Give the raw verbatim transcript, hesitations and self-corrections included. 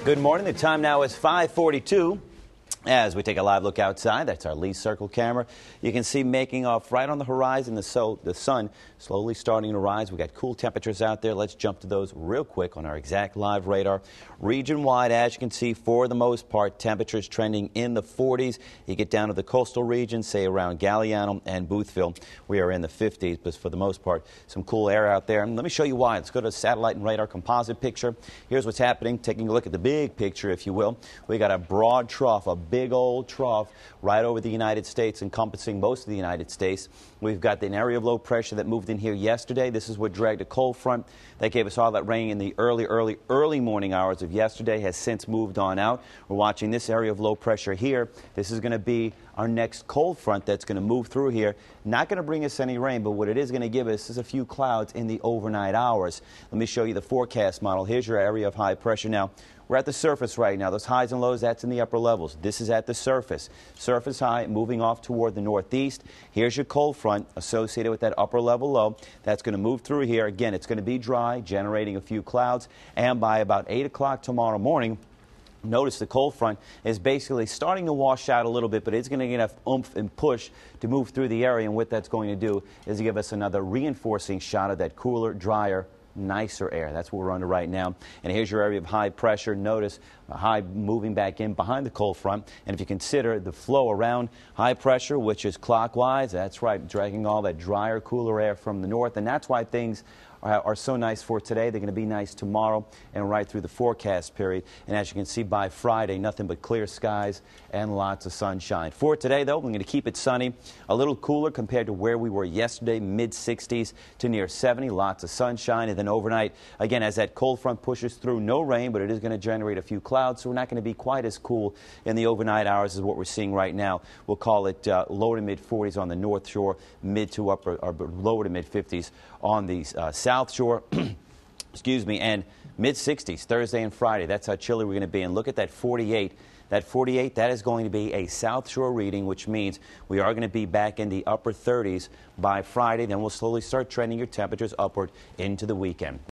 Good morning. The time now is five forty-two. As we take a live look outside, that's our Lee Circle camera. You can see making off right on the horizon, the, so, the sun slowly starting to rise. We've got cool temperatures out there. Let's jump to those real quick on our exact live radar. Region-wide, as you can see, for the most part, temperatures trending in the forties. You get down to the coastal region, say around Galliano and Boothville. We are in the fifties, but for the most part, some cool air out there. And let me show you why. Let's go to satellite and radar composite picture. Here's what's happening. Taking a look at the big picture, if you will. We got a broad trough, a big old trough right over the United States, encompassing most of the United States. We've got an area of low pressure that moved in here yesterday. This is what dragged a cold front that gave us all that rain in the early, early, early morning hours of yesterday. Has since moved on out. We're watching this area of low pressure here. This is going to be our next cold front that's going to move through here. Not going to bring us any rain, but what it is going to give us is a few clouds in the overnight hours. Let me show you the forecast model. Here's your area of high pressure now. We're at the surface right now. Those highs and lows, that's in the upper levels. This is at the surface. Surface high moving off toward the northeast. Here's your cold front associated with that upper level low. That's going to move through here. Again, it's going to be dry, generating a few clouds. And by about eight o'clock tomorrow morning, notice the cold front is basically starting to wash out a little bit, but it's going to get enough oomph and push to move through the area. And what that's going to do is give us another reinforcing shot of that cooler, drier, nicer air. That's what we're under right now. And here's your area of high pressure. Notice a high moving back in behind the cold front. And if you consider the flow around high pressure, which is clockwise, that's right, dragging all that drier, cooler air from the north. And that's why things are, are so nice for today. They're going to be nice tomorrow and right through the forecast period. And as you can see, by Friday, nothing but clear skies and lots of sunshine. For today, though, we're going to keep it sunny, a little cooler compared to where we were yesterday, mid sixties to near seventy, lots of sunshine. And then overnight, again, as that cold front pushes through, no rain, but it is going to generate a few clouds, so we're not going to be quite as cool in the overnight hours as what we're seeing right now. We'll call it uh, low to mid forties on the north shore, mid to upper, or lower to mid fifties on the uh, south shore. Excuse me, and mid sixties Thursday and Friday. That's how chilly we're going to be. And look at that forty-eight. That forty-eight, that is going to be a South Shore reading, which means we are going to be back in the upper thirties by Friday. Then we'll slowly start trending your temperatures upward into the weekend.